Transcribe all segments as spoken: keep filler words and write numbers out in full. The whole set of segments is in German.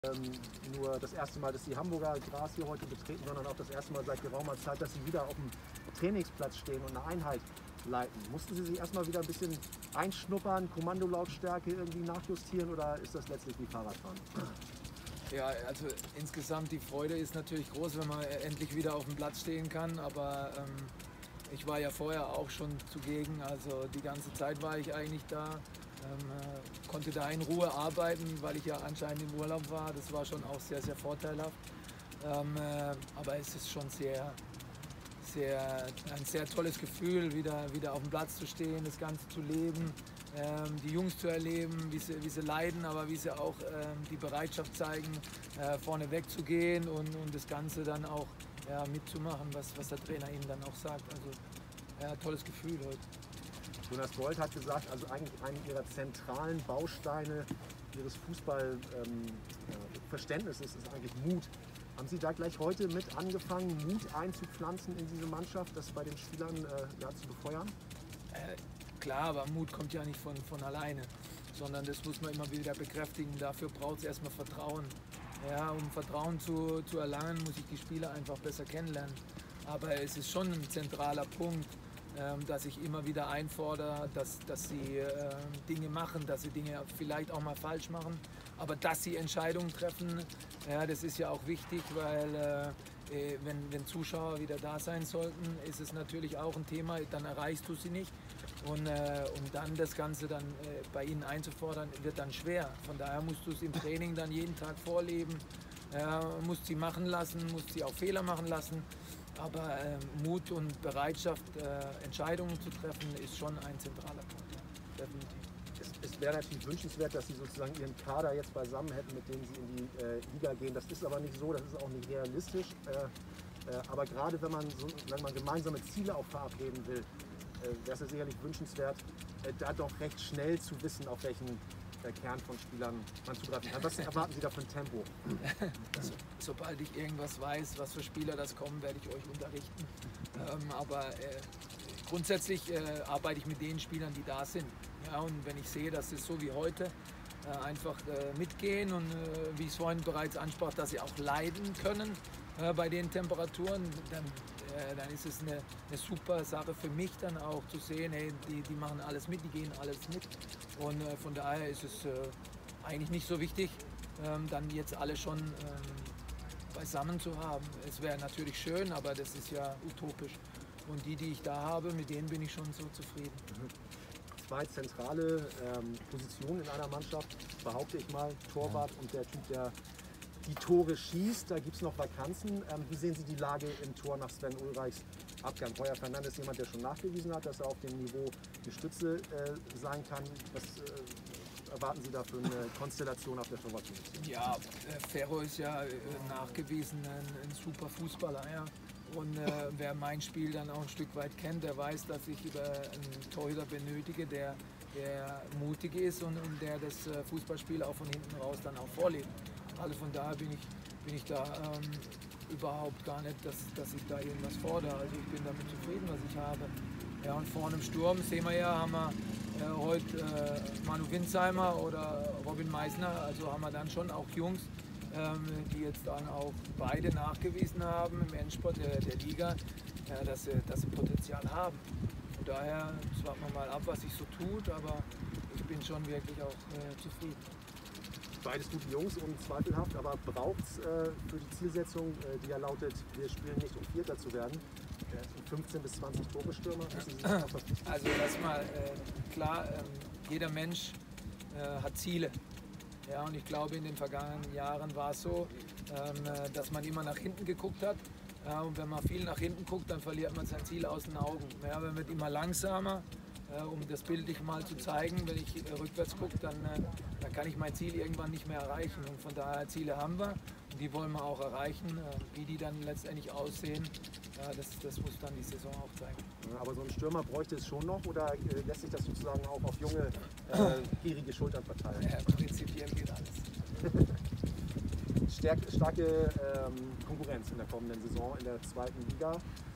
Ähm, nur das erste Mal, dass die Hamburger Gras hier heute betreten, sondern auch das erste Mal seit geraumer Zeit, dass sie wieder auf dem Trainingsplatz stehen und eine Einheit leiten. Mussten Sie sich erstmal wieder ein bisschen einschnuppern, Kommandolautstärke irgendwie nachjustieren oder ist das letztlich wie Fahrradfahren? Ja, also insgesamt die Freude ist natürlich groß, wenn man endlich wieder auf dem Platz stehen kann, aber ähm, ich war ja vorher auch schon zugegen, also die ganze Zeit war ich eigentlich da. Ähm, äh, konnte da in Ruhe arbeiten, weil ich ja anscheinend im Urlaub war. Das war schon auch sehr, sehr vorteilhaft. Ähm, äh, aber es ist schon sehr, sehr, ein sehr tolles Gefühl, wieder, wieder auf dem Platz zu stehen, das Ganze zu leben, ähm, die Jungs zu erleben, wie sie, wie sie leiden, aber wie sie auch ähm, die Bereitschaft zeigen, äh, vorne wegzugehen und, und das Ganze dann auch ja, mitzumachen, was, was der Trainer ihnen dann auch sagt. Also ja, tolles Gefühl heute. Jonas Bold hat gesagt, also eigentlich einer ihrer zentralen Bausteine ihres Fußballverständnisses ähm, ist eigentlich Mut. Haben Sie da gleich heute mit angefangen, Mut einzupflanzen in diese Mannschaft, das bei den Spielern äh, ja, zu befeuern? Äh, klar, aber Mut kommt ja nicht von, von alleine, sondern das muss man immer wieder bekräftigen. Dafür braucht es erstmal Vertrauen. Ja, um Vertrauen zu, zu erlangen, muss ich die Spieler einfach besser kennenlernen. Aber es ist schon ein zentraler Punkt, dass ich immer wieder einfordere, dass, dass sie äh, Dinge machen, dass sie Dinge vielleicht auch mal falsch machen, aber dass sie Entscheidungen treffen, ja, das ist ja auch wichtig, weil äh, wenn, wenn Zuschauer wieder da sein sollten, ist es natürlich auch ein Thema, dann erreichst du sie nicht und, äh, und dann das Ganze dann äh, bei ihnen einzufordern, wird dann schwer. Von daher musst du es im Training dann jeden Tag vorleben, äh, musst sie machen lassen, musst sie auch Fehler machen lassen. Aber äh, Mut und Bereitschaft, äh, Entscheidungen zu treffen, ist schon ein zentraler Punkt. Ja, definitiv. Es, es wäre natürlich wünschenswert, dass Sie sozusagen Ihren Kader jetzt beisammen hätten, mit dem Sie in die äh, Liga gehen. Das ist aber nicht so, das ist auch nicht realistisch. Äh, äh, aber gerade wenn man, so, wenn man gemeinsame Ziele auch verabreden will, äh, wäre es ja sicherlich wünschenswert, äh, da doch recht schnell zu wissen, auf welchen der Kern von Spielern man zugreifen kann. Was erwarten Sie da für ein Tempo? So, sobald ich irgendwas weiß, was für Spieler das kommen, werde ich euch unterrichten. Ähm, aber äh, grundsätzlich äh, arbeite ich mit den Spielern, die da sind. Ja, und wenn ich sehe, dass es so wie heute äh, einfach äh, mitgehen und äh, wie ich es vorhin bereits ansprach, dass sie auch leiden können äh, bei den Temperaturen, dann äh, dann ist es eine, eine super Sache für mich dann auch zu sehen, hey, die, die machen alles mit, die gehen alles mit und äh, von daher ist es äh, eigentlich nicht so wichtig, ähm, dann jetzt alle schon ähm, beisammen zu haben. Es wäre natürlich schön, aber das ist ja utopisch und die, die ich da habe, mit denen bin ich schon so zufrieden. Mhm. Zwei zentrale ähm, Positionen in einer Mannschaft, behaupte ich mal, Torwart und der Typ, der die Tore schießt. Da gibt es noch Vakanzen. Ähm, wie sehen Sie die Lage im Tor nach Sven Ulreichs Abgang? Heuer Fernandes ist jemand, der schon nachgewiesen hat, dass er auf dem Niveau die Stütze äh, sein kann. Was äh, erwarten Sie da für eine Konstellation auf der Torwartposition? Ja, äh, Ferro ist ja äh, nachgewiesen ein, ein super Fußballer. Ja. Und äh, wer mein Spiel dann auch ein Stück weit kennt, der weiß, dass ich über einen Torhüter benötige, der, der mutig ist und, und der das äh, Fußballspiel auch von hinten raus dann auch vorlebt. Also von daher bin ich, bin ich da ähm, überhaupt gar nicht, dass, dass ich da irgendwas fordere. Also ich bin damit zufrieden, was ich habe. Ja, und vorne im Sturm sehen wir ja, haben wir äh, heute äh, Manu Winsheimer oder Robin Meissner, also haben wir dann schon auch Jungs, ähm, die jetzt dann auch beide nachgewiesen haben im Endspurt der, der Liga, äh, dass, sie, dass sie Potenzial haben. Von daher warten wir mal ab, was sich so tut, aber ich bin schon wirklich auch äh, zufrieden. Beides gute Jungs, unzweifelhaft, aber braucht es äh, für die Zielsetzung, äh, die ja lautet, wir spielen nicht um Vierter zu werden, äh, fünfzehn bis zwanzig Tore-Stürmer? Also erstmal, äh, klar, äh, jeder Mensch äh, hat Ziele. Ja, und ich glaube, in den vergangenen Jahren war es so, ähm, dass man immer nach hinten geguckt hat. Ja, und wenn man viel nach hinten guckt, dann verliert man sein Ziel aus den Augen. Ja, man wird immer langsamer. Äh, um das bildlich mal zu zeigen, wenn ich äh, rückwärts gucke, dann, äh, dann kann ich mein Ziel irgendwann nicht mehr erreichen. Und von daher, Ziele haben wir und die wollen wir auch erreichen. Äh, wie die dann letztendlich aussehen, äh, das, das muss dann die Saison auch zeigen. Ja, aber so ein Stürmer bräuchte es schon noch oder äh, lässt sich das sozusagen auch auf junge, äh, gierige Schultern verteilen? Ja, prinzipiell geht alles. Stärk, starke ähm, Konkurrenz in der kommenden Saison in der zweiten Liga.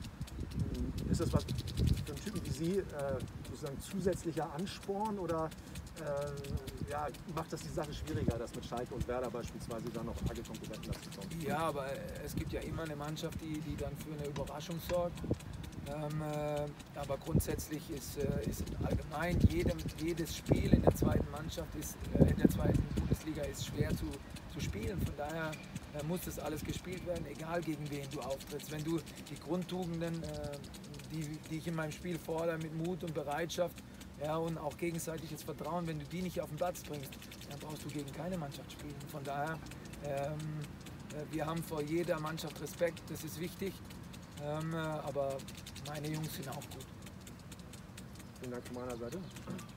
Ist das was für einen Typen wie Sie äh, sozusagen zusätzlicher Ansporn oder äh, ja, macht das die Sache schwieriger, dass mit Schalke und Werder beispielsweise dann noch arge Konkurrenten dazu kommen. Ja, aber es gibt ja immer eine Mannschaft, die, die dann für eine Überraschung sorgt. Ähm, äh, aber grundsätzlich ist, äh, ist allgemein jedem, jedes Spiel in der zweiten Mannschaft, ist, äh, in der zweiten Bundesliga ist schwer zu, zu spielen. Von daher äh, muss das alles gespielt werden, egal gegen wen du auftrittst. Wenn du die Grundtugenden, äh, die, die ich in meinem Spiel fordere, mit Mut und Bereitschaft, ja, und auch gegenseitiges Vertrauen, wenn du die nicht auf den Platz bringst, dann brauchst du gegen keine Mannschaft spielen. Von daher, ähm, äh, wir haben vor jeder Mannschaft Respekt, das ist wichtig. Ähm, aber meine Jungs sind auch gut. Vielen Dank von meiner Seite.